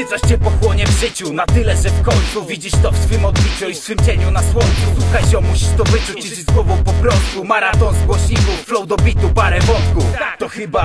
coś cię pochłonie w życiu, na tyle, że w końcu widzisz to w swym odbiciu i w swym cieniu na słońcu. Słuchaj zio, musisz to wyczuć i żyć z głową po prostu. Maraton z głośników, flow do bitu, parę wątków. To chyba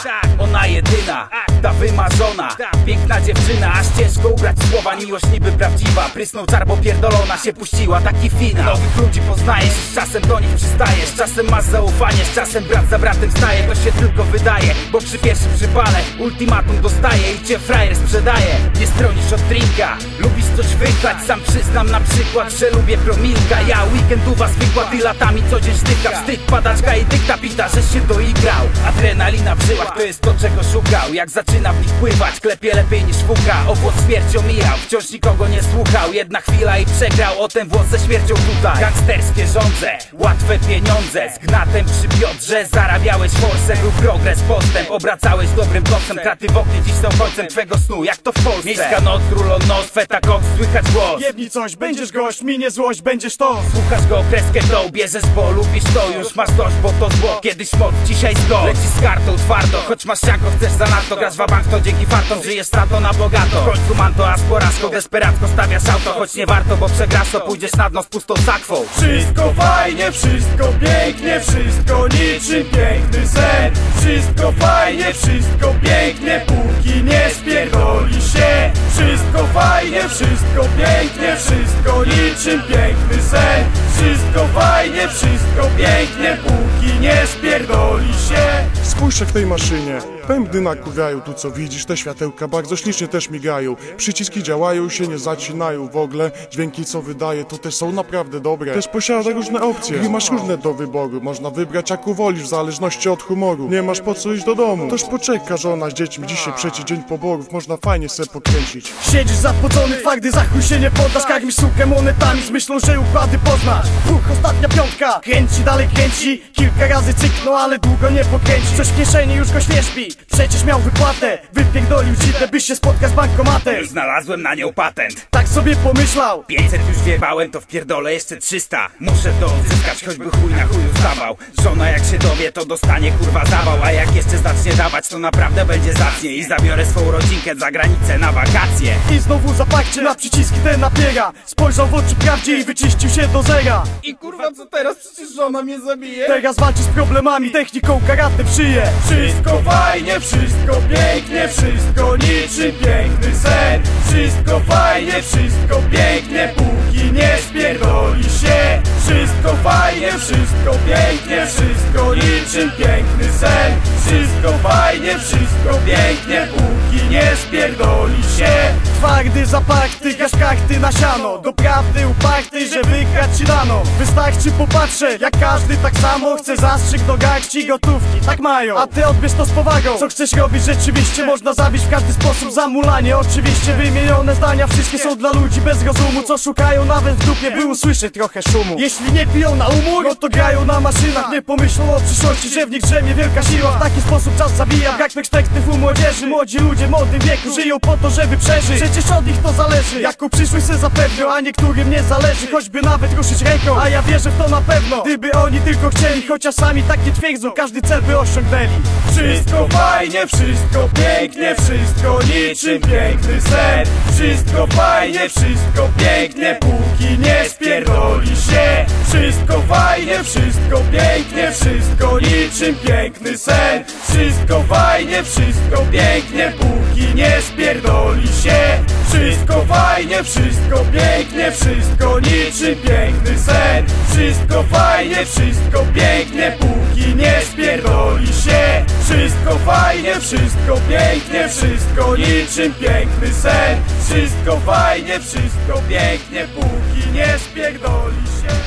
ona jedyna, ta wymarzona, piękna dziewczyna, aż ciężko ubrać słowa. Miłość niby prawdziwa, prysnął czar, bo pierdolona się puściła, taki finał. Nowych ludzi poznajesz, z czasem do nich przystajesz, z czasem masz zaufanie, z czasem brat za bratem staje. To się tylko wydaje, bo przy pierwszym przypale ultimatum dostaje i cię frajer sprzedaje. Nie stronisz od drinka, lubisz coś wychlać. Sam przyznam na przykład, że lubię promilka. Ja weekendowa zwykła, ty latami co dzień sztyka. Wstyd, padaczka i dykta pita, żeś się doigrał. Adrenalina w żyłach to jest to, czego szukał. Jak zaczyna w nich pływać, klepie lepiej niż fuka. Obłot śmiercią mijał, wciąż nikogo nie słuchał. Jedna chwila i przegrał, o ten włos ze śmiercią tutaj. Gangsterskie żądze, łatwe pieniądze, z gnatem przy biodrze. Zarabiałeś forsę, był progres, postęp. Obracałeś dobrym głosem, kraty w oknie dziś są końcem twego snu, jak to w Polsce. Miejska noc, król nos, feta koks, słychać głos. Jebnij coś, będziesz gość, minie złość, będziesz to. Słuchasz go, kreskę tą bierzesz, bo lubisz to. Już masz dość, bo to zło, kiedyś moc, dzisiaj zgo. Lecisz z kartą twardo, choć masz sianko, chcesz zanadto. Grasz wabank, to dzięki fartom, żyjesz strato na bogato. W końcu manto, a z porażką desperacko stawiasz auto. Choć nie warto, bo przegrasz, to pójdziesz na dno z pustą sakwą. Wszystko fajnie, wszystko pięknie, wszystko niczym piękny sen. Wszystko fajnie, wszystko pięknie, póki nie spierdoli się. Wszystko fajnie, wszystko pięknie, wszystko niczym piękny sen. Wszystko fajnie, wszystko pięknie, póki nie spierdoli się. Spójrz jak w tej maszynie, pędy nakurwiają, tu co widzisz, te światełka bardzo ślicznie też migają. Przyciski działają, się nie zacinają w ogóle, dźwięki co wydaje to też są naprawdę dobre. Też posiada różne opcje, gdy masz różne do wyboru, można wybrać jaką wolisz w zależności od humoru. Nie masz po co iść do domu, toż poczeka żona z dziećmi, dzisiaj przecie dzień poborów, można fajnie se pokręcić. Siedzisz zapocony, twardy, za chuj się nie poddasz. Karmisz sukę monetami z myślą, że układy poznasz. Ostatnia piątka, kręci, dalej kręci. Kilka razy cyknął, ale długo nie pokręci. Coś w kieszeni już go śpi, przecież miał wypłatę. Wypierdolił citę, by się spotkać z bankomatem. Już znalazłem na nią patent. Tak sobie pomyślał, 500 już wiewałem, to wpierdolę jeszcze 300. Muszę to odzyskać, choćby chuj na chuju stawał. Żona jak się dowie, to dostanie kurwa zawał. A jak jeszcze zacznie dawać, to naprawdę będzie zacnie. I zabiorę swą rodzinkę za granicę na wakacje. I znowu zaparcie na przyciski ten napiera. Spojrzał w oczy prawdzie i wyczyścił się do zera. I kurwa co teraz, przecież żona mnie zabije. Teraz walczy z problemami, techniką karate w szyję. Wszystko fajnie, wszystko pięknie, wszystko niczym piękny sen. Wszystko fajnie, wszystko pięknie, póki nie spierdoli się. Wszystko fajnie, wszystko pięknie, wszystko niczym piękny sen. Wszystko fajnie, wszystko pięknie, póki nie spierdoli się. Twardy, zaparty, gasz karty na siano. Doprawdy uparty, że wygrać ci dano. Wystarczy popatrzeć, jak każdy tak samo chce zastrzyk do garści gotówki, tak mają. A ty odbierz to z powagą, co chcesz robić rzeczywiście można zabić w każdy sposób, zamulanie. Oczywiście wymienione zdania wszystkie są dla ludzi bez rozumu, co szukają nawet w dupie, by usłyszeć trochę szumu. Jeśli nie piją na umór, no to grają na maszynach. Nie pomyślą o przyszłości, że w nich drzemie wielka siła. W taki sposób czas zabija, brak perspektyw u młodzieży. Młodzi ludzie w młodym wieku żyją po to, żeby przeżyć. Przecież od nich to zależy, jaką przyszłość se zapewnią. A niektórym nie zależy, choćby nawet ruszyć ręką. A ja wierzę w to na pewno, gdyby oni tylko chcieli. Chociaż sami tak nie twierdzą, każdy cel by osiągnęli. Wszystko fajnie, wszystko pięknie, wszystko niczym piękny sen. Wszystko fajnie, wszystko pięknie, póki nie spierdoli się. Wszystko fajnie, wszystko pięknie, wszystko niczym piękny sen. Wszystko fajnie, wszystko pięknie, póki nie spierdoli się. Wszystko fajnie, wszystko pięknie, wszystko niczym piękny sen. Wszystko fajnie, wszystko pięknie, póki nie spierdoli się. Wszystko fajnie, wszystko pięknie, wszystko niczym piękny sen. Wszystko fajnie, wszystko pięknie, póki nie spierdoli się.